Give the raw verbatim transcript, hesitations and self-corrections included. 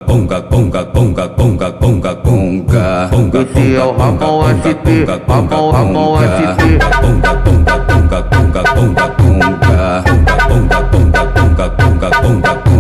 conga, conga, conga, conga, conga, conga. Esse é o Ramon S T, Ramon, Ramon S T. Conga, conga, conga, conga, conga, conga. Conga, conga, conga, conga, conga, conga.